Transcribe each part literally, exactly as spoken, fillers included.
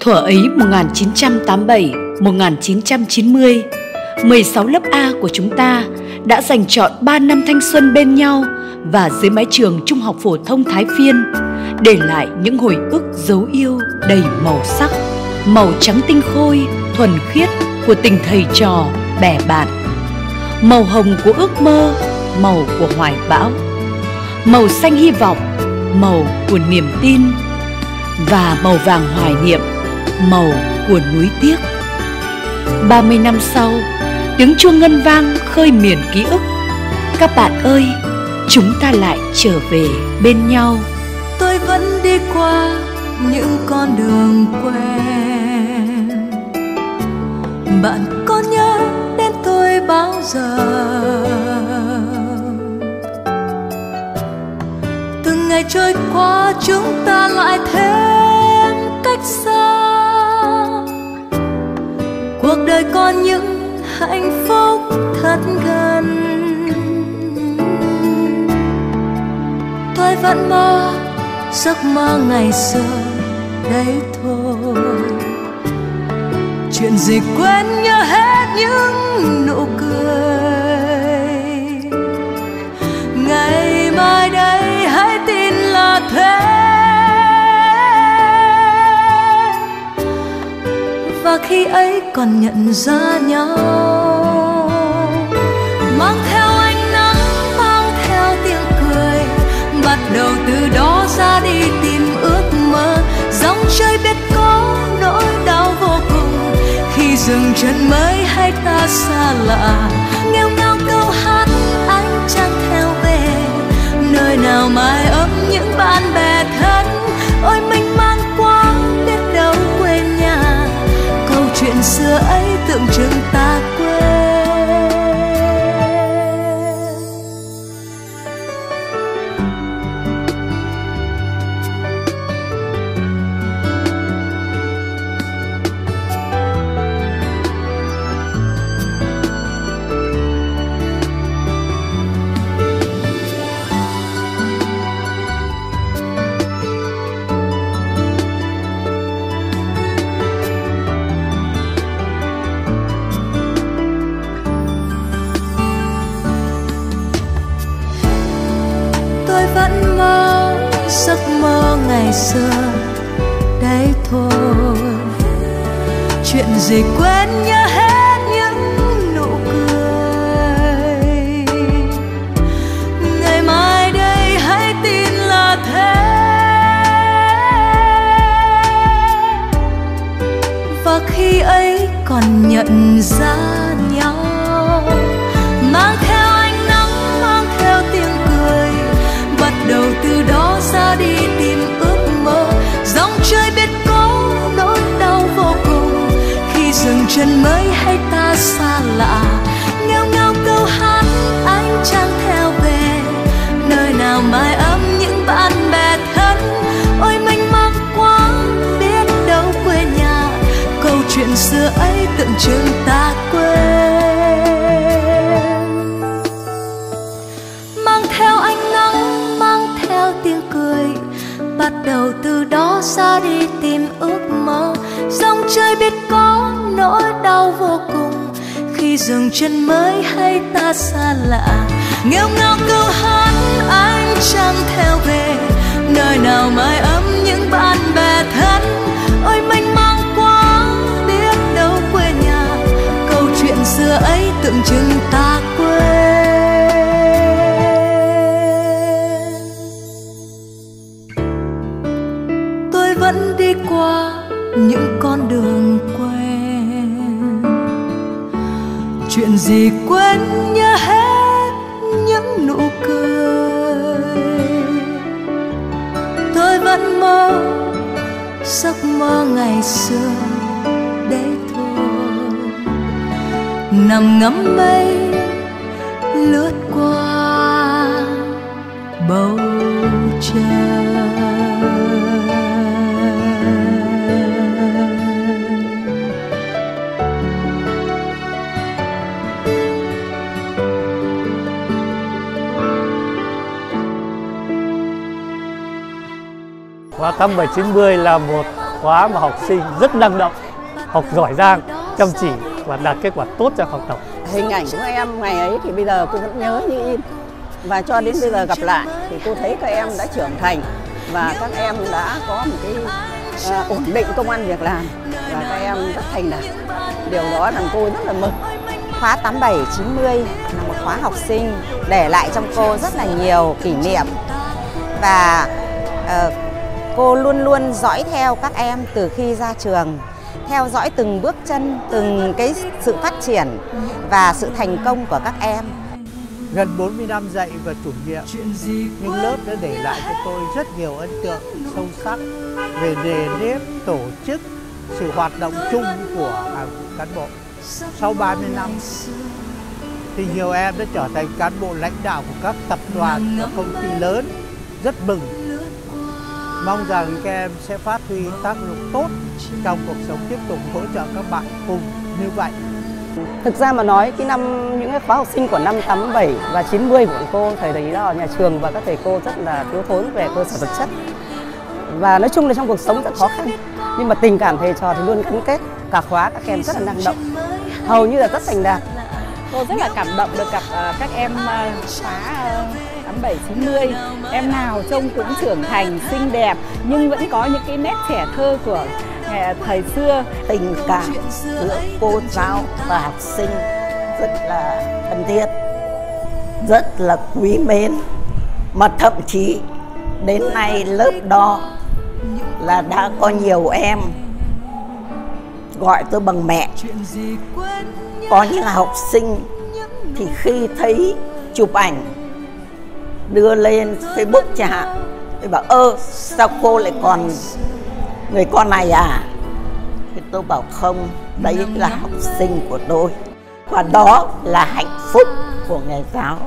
Thuở ấy một nghìn chín trăm tám mươi bảy - một nghìn chín trăm chín mươi, mười sáu lớp A của chúng ta đã dành trọn ba năm thanh xuân bên nhau và dưới mái trường Trung học phổ thông Thái Phiên, để lại những hồi ức dấu yêu đầy màu sắc, màu trắng tinh khôi, thuần khiết của tình thầy trò, bè bạn, màu hồng của ước mơ, màu của hoài bão, màu xanh hy vọng, màu của niềm tin, và màu vàng hoài niệm, màu của núi tiếc. Ba mươi năm sau, tiếng chuông ngân vang khơi miền ký ức. Các bạn ơi, chúng ta lại trở về bên nhau. Tôi vẫn đi qua những con đường quen. Bạn có nhớ đến tôi bao giờ? Từng ngày trôi qua chúng ta lại thêm cách xa. Cuộc đời còn những hạnh phúc thật gần. Tôi vẫn mơ giấc mơ ngày xưa đấy thôi. Chuyện gì quên nhớ hết những nụ cười. Ngày mai đây hãy tin là thế. Và khi ấy còn nhận ra nhau, mang theo ánh nắng, mang theo tiếng cười, bắt đầu từ đó ra đi tìm ước mơ. Dòng chơi biết có nỗi đau vô cùng khi dừng chân mới hay ta xa lạ. Nghêu ngao câu hát ánh trăng theo về, nơi nào mái ấm những bạn bè thân. Ôi mình mang quá biết đâu quên nhà, câu chuyện xưa ấy tưởng chừng ta quên. Vẫn mơ giấc mơ ngày xưa đấy thôi. Chuyện gì quên nhớ hết những nụ cười. Ngày mai đây hãy tin là thế. Và khi ấy còn nhận ra nhau, mang theo ánh nắng, mang theo tiếng cười, bắt đầu từ đó ra đi tìm ước mơ. Dòng chơi biết có nỗi đau vô cùng khi dừng chân mới hay ta xa lạ. Nghêu ngao câu hát ánh trăng theo về, nơi nào mái ấm những bạn bè thân. Ôi mình mang quá biết đâu quê nhà, câu chuyện xưa ấy tưởng chừng ta quên. Mang theo ánh nắng, mang theo tiếng cười, bắt đầu từ đó ra đi tìm ước mơ. Dòng chơi biết có nỗi đau vô cùng khi dừng chân mới hay ta xa lạ. Nghêu ngao câu hát ánh trăng theo về, nơi nào mái ấm những bạn bè thân. Ôi mình mang quá biết đâu quê nhà, câu chuyện xưa ấy tưởng chừng ta quên. Vẫn đi qua những con đường quen. Chuyện gì quên nhớ hết những nụ cười. Tôi vẫn mơ giấc mơ ngày xưa đấy thôi. Nằm ngắm mây lướt qua bầu trời. Hoa Thắm bảy chín mươi là một khóa mà học sinh rất năng động, học giỏi giang, chăm chỉ và đạt kết quả tốt trong học tập. Hình ảnh của các em ngày ấy thì bây giờ cô vẫn nhớ như in. Và cho đến bây giờ gặp lại thì cô thấy các em đã trưởng thành và các em đã có một cái uh, ổn định công ăn việc làm và các em rất thành đạt. Điều đó làm cô rất là mừng. Khóa tám bảy chín mươi là một khóa học sinh để lại trong cô rất là nhiều kỷ niệm và uh, cô luôn luôn dõi theo các em từ khi ra trường, theo dõi từng bước chân, từng cái sự phát triển và sự thành công của các em. Gần bốn mươi năm dạy và chủ nhiệm, nhưng lớp đã để lại cho tôi rất nhiều ấn tượng sâu sắc về nề nếp, tổ chức, sự hoạt động chung của hàng cán bộ. Sau ba mươi năm, thì nhiều em đã trở thành cán bộ lãnh đạo của các tập đoàn, các công ty lớn, rất mừng. Mong rằng các em sẽ phát huy tác dụng tốt trong cuộc sống, tiếp tục hỗ trợ các bạn cùng như vậy. Thực ra mà nói, cái năm những cái khóa học sinh của năm tám bảy và chín mươi của cô, thầy thấy đó nhà trường và các thầy cô rất là thiếu thốn về cơ sở vật chất. Và nói chung là trong cuộc sống rất khó khăn. Nhưng mà tình cảm thầy trò thì luôn gắn kết. Cả khóa các em rất là năng động, hầu như là rất thành đạt. Cô rất là cảm động được gặp uh, các em uh, khóa uh, tám bảy chín mươi. Em nào trông cũng trưởng thành, xinh đẹp nhưng vẫn có những cái nét trẻ thơ của uh, thời xưa. Tình cảm giữa cô giáo và học sinh rất là thân thiết, rất là quý mến. Mà thậm chí đến nay lớp đó là đã có nhiều em gọi tôi bằng mẹ. Có những học sinh thì khi thấy chụp ảnh đưa lên Facebook chẳng hạn, tôi bảo ơ sao cô lại còn người con này à? Thì tôi bảo không, đấy là học sinh của tôi. Và đó là hạnh phúc của nghề giáo.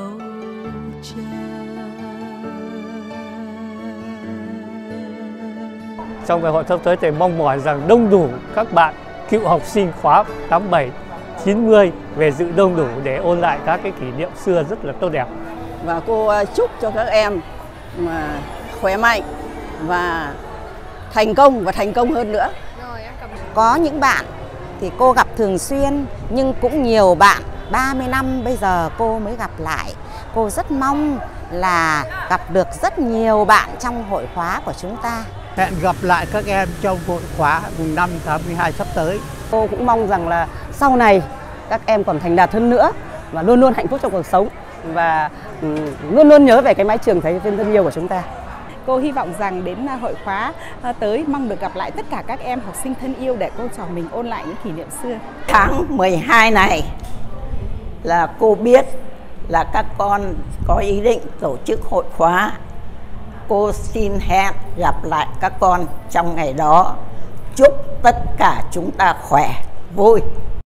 Trong ngày hội sắp tới thì mong mỏi rằng đông đủ các bạn cựu học sinh khóa tám bảy chín mươi về dự đông đủ để ôn lại các cái kỷ niệm xưa rất là tốt đẹp. Và cô chúc cho các em mà khỏe mạnh và thành công và thành công hơn nữa. Có những bạn thì cô gặp thường xuyên nhưng cũng nhiều bạn ba mươi năm bây giờ cô mới gặp lại. Cô rất mong là gặp được rất nhiều bạn trong hội khóa của chúng ta. Hẹn gặp lại các em trong hội khóa mùng năm tháng mười hai sắp tới. Cô cũng mong rằng là sau này các em còn thành đạt hơn nữa và luôn luôn hạnh phúc trong cuộc sống và um, luôn luôn nhớ về cái mái trường Thái Phiên thân yêu của chúng ta. Cô hy vọng rằng đến hội khóa tới mong được gặp lại tất cả các em học sinh thân yêu để cô trò mình ôn lại những kỷ niệm xưa. Tháng mười hai này là cô biết là các con có ý định tổ chức hội khóa. Cô xin hẹn gặp lại các con trong ngày đó. Chúc tất cả chúng ta khỏe, vui.